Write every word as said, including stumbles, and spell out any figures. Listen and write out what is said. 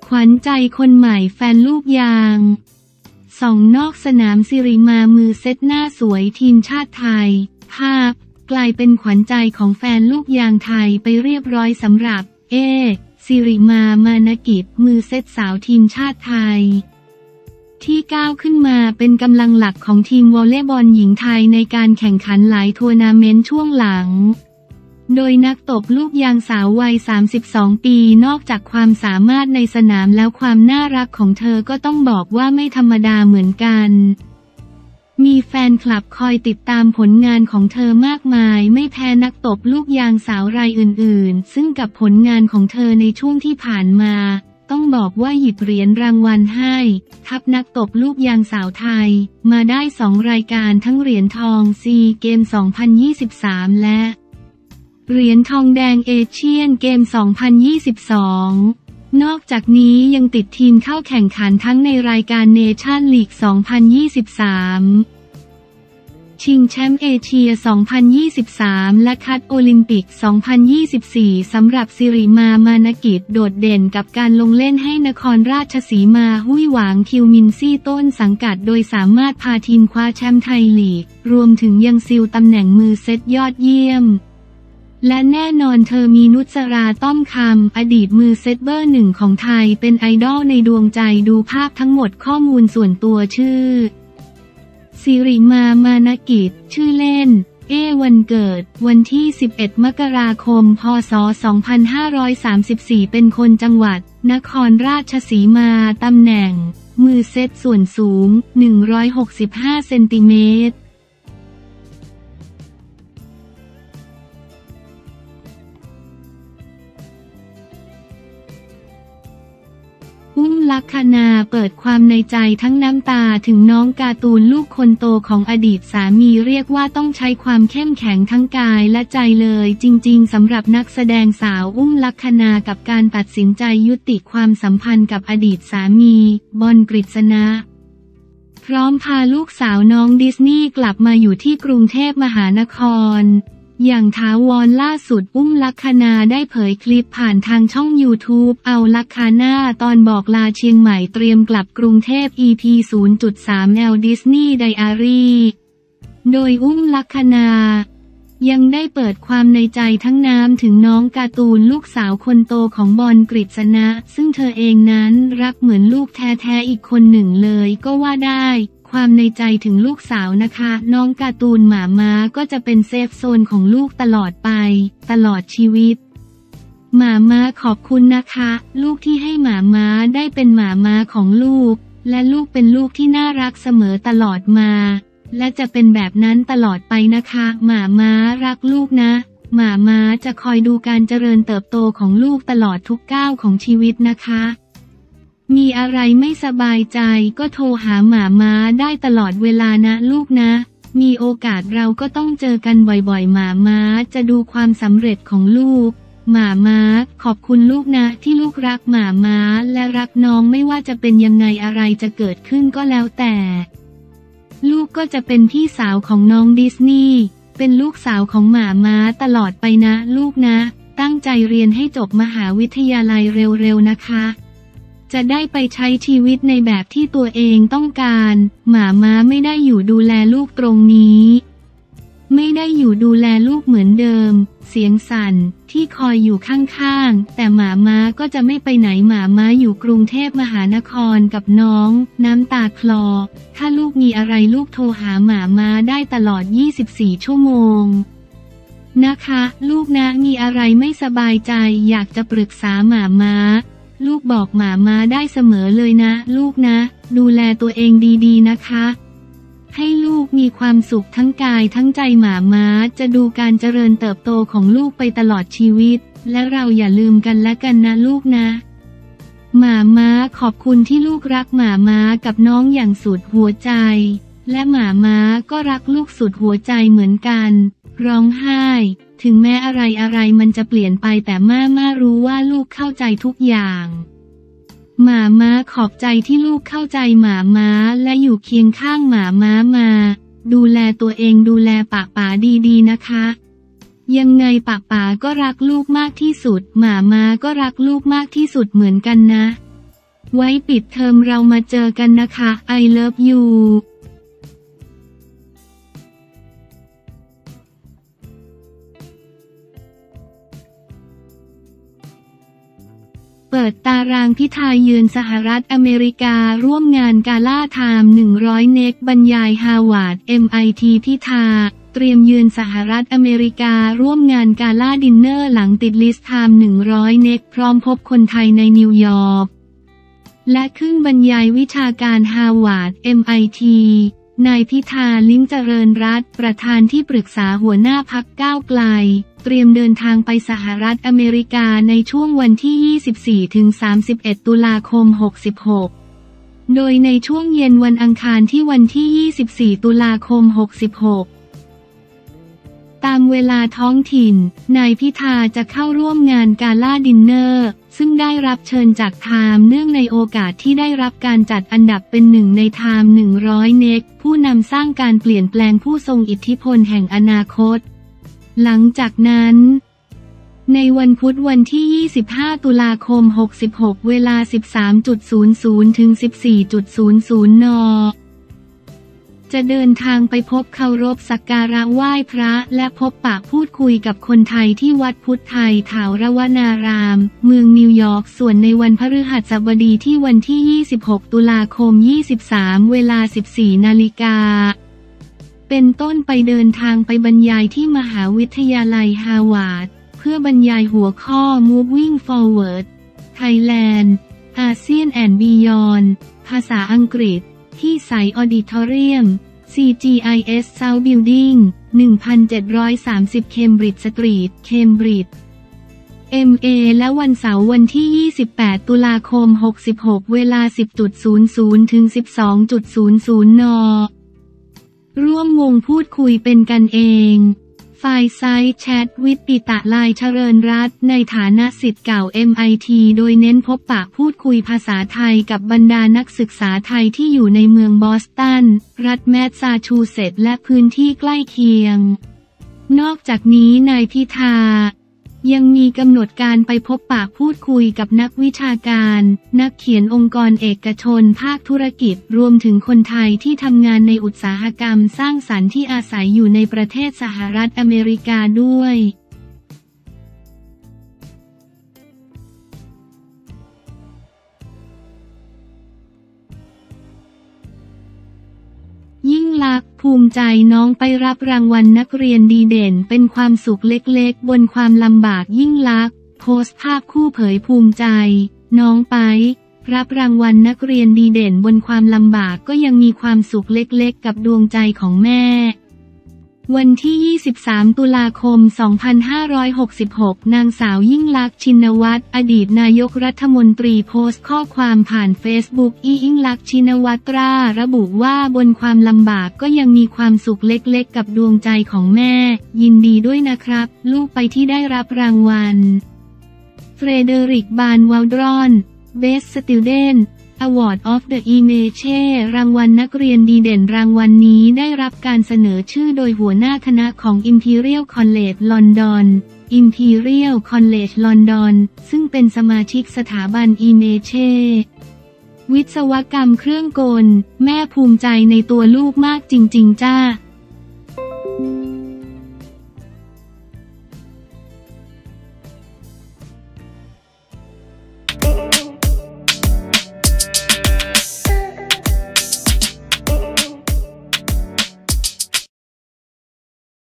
วัญใจคนใหม่แฟนลูกยางส่องนอกสนามสิริมามือเซตหน้าสวยทีมชาติไทยภาพกลายเป็นขวัญใจของแฟนลูกยางไทยไปเรียบร้อยสำหรับเอสิริมามานกิจมือเซตสาวทีมชาติไทยที่ก้าวขึ้นมาเป็นกำลังหลักของทีมวอลเลย์บอลหญิงไทยในการแข่งขันหลายทัวร์นาเมนต์ช่วงหลังโดยนักตบลูกยางสาววัยสามสิบสองปีนอกจากความสามารถในสนามแล้วความน่ารักของเธอก็ต้องบอกว่าไม่ธรรมดาเหมือนกันมีแฟนคลับคอยติดตามผลงานของเธอมากมายไม่แพ้นักตบลูกยางสาวรายอื่นๆซึ่งกับผลงานของเธอในช่วงที่ผ่านมาต้องบอกว่าหยิบเหรียญรางวัลให้ทัพนักตบลูกยางสาวไทยมาได้สองรายการทั้งเหรียญทองซีเกม สองพันยี่สิบสาม และเหรียญทองแดงเอเชียนเกม สองพันยี่สิบสอง นอกจากนี้ยังติดทีมเข้าแข่งขันทั้งในรายการเนชั่นลีก สองพันยี่สิบสามชิงแชมป์เอเชีย สองพันยี่สิบสาม และคัดโอลิมปิก สองพันยี่สิบสี่ สำหรับสิริมามานกิจโดดเด่นกับการลงเล่นให้นครราชสีมาหุ้ยหวางคิวมินซี่ต้นสังกัดโดยสามารถพาทีมคว้าแชมป์ไทยลีกรวมถึงยังซิลตำแหน่งมือเซตยอดเยี่ยมและแน่นอนเธอมีนุชราต้อมคำอดีตมือเซตเบอร์หนึ่งของไทยเป็นไอดอลในดวงใจดูภาพทั้งหมดข้อมูลส่วนตัวชื่อสิริมามานกิจชื่อเล่นเอวันเกิดวันที่สิบเอ็ดมกราคมพ.ศ. สองพันห้าร้อยสามสิบสี่เป็นคนจังหวัดนครราชสีมาตำแหน่งมือเซตส่วนสูงหนึ่งร้อยหกสิบห้าเซนติเมตรอุ้มลักษณาเปิดความในใจทั้งน้ำตาถึงน้องการ์ตูนลูกคนโตของอดีตสามีเรียกว่าต้องใช้ความเข้มแข็งทั้งกายและใจเลยจริงๆสำหรับนักแสดงสาวอุ้มลักษณากับการตัดสินใจยุติความสัมพันธ์กับอดีตสามีบอลกฤษณะพร้อมพาลูกสาวน้องดิสนีย์กลับมาอยู่ที่กรุงเทพมหานครอย่างถาวรล่าสุดอุ้มลักษณาได้เผยคลิปผ่านทางช่อง ยูทูบ เอาลักษณาตอนบอกลาเชียงใหม่เตรียมกลับกรุงเทพ อี พี ศูนย์จุดสาม แนวดิสนีย์ไดอารี่โดยอุ้มลักษณายังได้เปิดความในใจทั้งน้ำถึงน้องการ์ตูนลูกสาวคนโตของบอลกฤษณะซึ่งเธอเองนั้นรักเหมือนลูกแท้ๆอีกคนหนึ่งเลยก็ว่าได้ความในใจถึงลูกสาวนะคะน้องการ์ตูนหมาม้าก็จะเป็นเซฟโซนของลูกตลอดไปตลอดชีวิตหมาม้าขอบคุณนะคะลูกที่ให้หมาม้าได้เป็นหมาม้าของลูกและลูกเป็นลูกที่น่ารักเสมอตลอดมาและจะเป็นแบบนั้นตลอดไปนะคะหมาม้ารักลูกนะหมาม้าจะคอยดูการเจริญเติบโตของลูกตลอดทุกก้าวของชีวิตนะคะมีอะไรไม่สบายใจก็โทรหาหมาม้าได้ตลอดเวลานะลูกนะมีโอกาสเราก็ต้องเจอกันบ่อยๆหมาม้าจะดูความสำเร็จของลูกหมาม้าขอบคุณลูกนะที่ลูกรักหมาม้าและรักน้องไม่ว่าจะเป็นยังไงอะไรจะเกิดขึ้นก็แล้วแต่ลูกก็จะเป็นพี่สาวของน้องดิสนีย์เป็นลูกสาวของหมาม้าตลอดไปนะลูกนะตั้งใจเรียนให้จบมหาวิทยาลัยเร็วๆนะคะจะได้ไปใช้ชีวิตในแบบที่ตัวเองต้องการหมาม้าไม่ได้อยู่ดูแลลูกตรงนี้ไม่ได้อยู่ดูแลลูกเหมือนเดิมเสียงสั่นที่คอยอยู่ข้างๆแต่หมาม้าก็จะไม่ไปไหนหมาม้าอยู่กรุงเทพมหานครกับน้องน้ำตาคลอถ้าลูกมีอะไรลูกโทรหาหมาม้าได้ตลอดยี่สิบสี่ชั่วโมงนะคะลูกนะมีอะไรไม่สบายใจอยากจะปรึกษาหมาม้าลูกบอกหมาม้าได้เสมอเลยนะลูกนะดูแลตัวเองดีๆนะคะให้ลูกมีความสุขทั้งกายทั้งใจหมาม้าจะดูการเจริญเติบโตของลูกไปตลอดชีวิตและเราอย่าลืมกันและกันนะลูกนะหมาม้าขอบคุณที่ลูกรักหมาม้ากับน้องอย่างสุดหัวใจและหมาม้าก็รักลูกสุดหัวใจเหมือนกันร้องไห้ถึงแม้อะไรอะไรมันจะเปลี่ยนไปแต่ม่าม่ารู้ว่าลูกเข้าใจทุกอย่างหมาม้าขอบใจที่ลูกเข้าใจหมาม้าและอยู่เคียงข้างหมาม้ามาดูแลตัวเองดูแลป่าป๋าดีๆนะคะยังไงป่าป๋าก็รักลูกมากที่สุดหมาม้าก็รักลูกมากที่สุดเหมือนกันนะไว้ปิดเทอมเรามาเจอกันนะคะ I love youเปิดตารางพิธาเยือนสหรัฐอเมริการ่วมงานกาล่าไทม์หนึ่งร้อยเน็กบรรยายฮาวาร์ด เอ็ม ไอ ที พิธาเตรียมเยือนสหรัฐอเมริการ่วมงานกาล่าดินเนอร์หลังติดลิสต์ไทม์หนึ่งร้อยเน็กพร้อมพบคนไทยในนิวยอร์กและขึ้นบรรยายวิชาการฮาวาร์ด เอ็ม ไอ ที นายพิธา ลิ้มเจริญรัตน์ประธานที่ปรึกษาหัวหน้าพรรคก้าวไกลเตรียมเดินทางไปสหรัฐอเมริกาในช่วงวันที่ ยี่สิบสี่ถึงสามสิบเอ็ด ตุลาคม หกสิบหก โดยในช่วงเย็นวันอังคารที่วันที่ ยี่สิบสี่ ตุลาคม หกสิบหก ตามเวลาท้องถิ่น นายพิธาจะเข้าร่วมงานกาล่าดินเนอร์ซึ่งได้รับเชิญจากไทม์เนื่องในโอกาสที่ได้รับการจัดอันดับเป็นหนึ่งในไทม์หนึ่งร้อยเน็กผู้นำสร้างการเปลี่ยนแปลงผู้ทรงอิทธิพลแห่งอนาคตหลังจากนั้นในวันพุธวันที่ ยี่สิบห้า ตุลาคม หกสิบหก เวลา สิบสามนาฬิกา ถึง สิบสี่นาฬิกา น.จะเดินทางไปพบเคารพสักการะไหว้พระและพบปะพูดคุยกับคนไทยที่วัดพุทธไทยถาวรวนาราม เมืองนิวยอร์กส่วนในวันพฤหัสบดีที่วันที่ ยี่สิบหก ตุลาคม ยี่สิบสาม เวลา สิบสี่ นาฬิกาเป็นต้นไปเดินทางไปบรรยายที่มหาวิทยาลัยฮาวาร์ดเพื่อบรรยายหัวข้อ Moving Forward Thailand ASEAN and Beyond ภาษาอังกฤษที่ไซต์ออดิทอเรียม ซี จี ไอ เอส South Building หนึ่งพันเจ็ดร้อยสามสิบ เคมบริดจ์ สตรีท เคมบริดจ์ เอ็ม เอ และวันเสาร์วันที่ ยี่สิบแปด ตุลาคม หกสิบหก เวลา สิบนาฬิกา ถึง สิบสองนาฬิกา น.ร่วมวงพูดคุยเป็นกันเองไฟล์ไซต์แชทวิทย์ ปิตะ ลายเจริญรัตน์ในฐานะศิษย์เก่า เอ็ม ไอ ที โดยเน้นพบปะพูดคุยภาษาไทยกับบรรดานักศึกษาไทยที่อยู่ในเมืองบอสตันรัฐแมสซาชูเซตส์และพื้นที่ใกล้เคียงนอกจากนี้นายพิธายังมีกำหนดการไปพบปะพูดคุยกับนักวิชาการนักเขียนองค์กรเอกชนภาคธุรกิจรวมถึงคนไทยที่ทำงานในอุตสาหกรรมสร้างสรรค์ที่อาศัยอยู่ในประเทศสหรัฐอเมริกาด้วยยิ่งลักษณ์ภูมิใจน้องไปรับรางวัลนักเรียนดีเด่นเป็นความสุขเล็กๆบนความลำบากยิ่งลักษณ์โพสต์ภาพคู่เผยภูมิใจน้องไปรับรางวัลนักเรียนดีเด่นบนความลำบากก็ยังมีความสุขเล็กๆกับดวงใจของแม่วันที่ ยี่สิบสาม ตุลาคม สองพันห้าร้อยหกสิบหก นางสาวยิ่งลักษณ์ชินวัตรอดีตนายกรัฐมนตรีโพสต์ข้อความผ่านเฟซบุ๊กอียิ่งลักษณ์ชินวัตราระบุว่าบนความลำบากก็ยังมีความสุขเล็กๆกับดวงใจของแม่ยินดีด้วยนะครับลูกไปที่ได้รับรางวัลเฟรเดริก บานวาลดรอน Best Student Award of the Image รางวัลนักเรียนดีเด่นรางวัลนี้ได้รับการเสนอชื่อโดยหัวหน้าคณะของ Imperial College London Imperial College London ซึ่งเป็นสมาชิกสถาบัน Image วิศวกรรมเครื่องกลแม่ภูมิใจในตัวลูกมากจริงๆจ้า